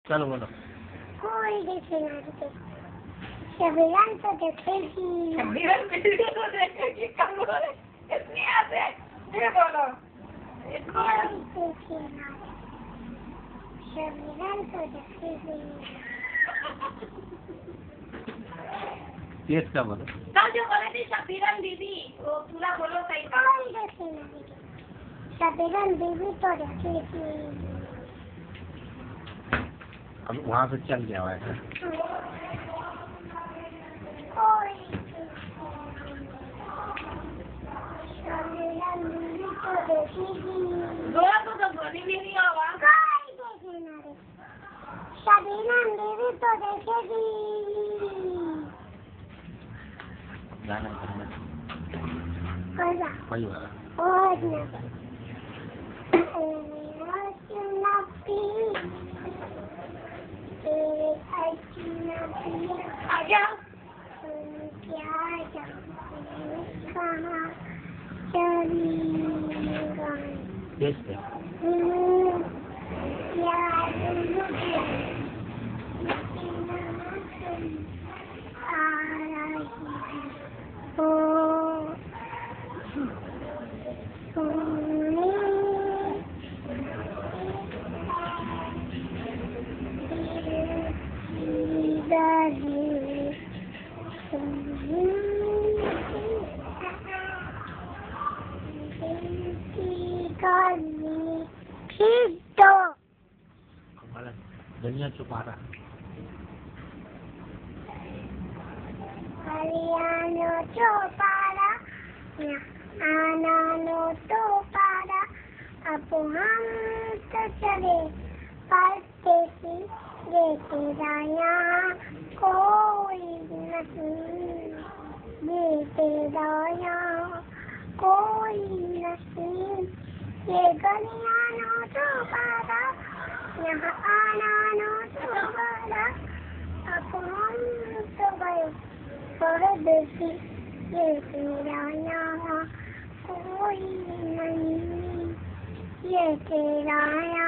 चलो बोलो। कोई देखे ना देखे, शबीरन तो देखेगी। शबीरन वीडियो तो देखेगी, कम बोले इतनी आते ये बोलो कोई देखे ना, शबीरन तो देखेगी। तेज का बोलो। कल जो बोले थी शबीरन दीदी, वो पूरा बोलो सही। कोई देखे ना देखे, शबीरन दीदी तो देखेगी। अब वहाँ से चल गया हुआ है। कोई शबीरन दीदी तो देखेगी। बोला तो बोली भी नहीं आवाज। कोई देखे ना देखे, शबीरन दीदी तो देखेगी। गाना करना। कोई बात वही वाला। और आ जाओ। तेज से। दुनिया छुपा रहा। Ariano Chopara, Anano Chopara, अब हम तो चले पढ़ते सी देखे राया कोई नहीं, देखे राया कोई नहीं, ये गलियां नो चौपारा, यहाँ आना नो चौपारा, अब हम तो गए परदेसी देखे राया कोई नहीं, ये तेरा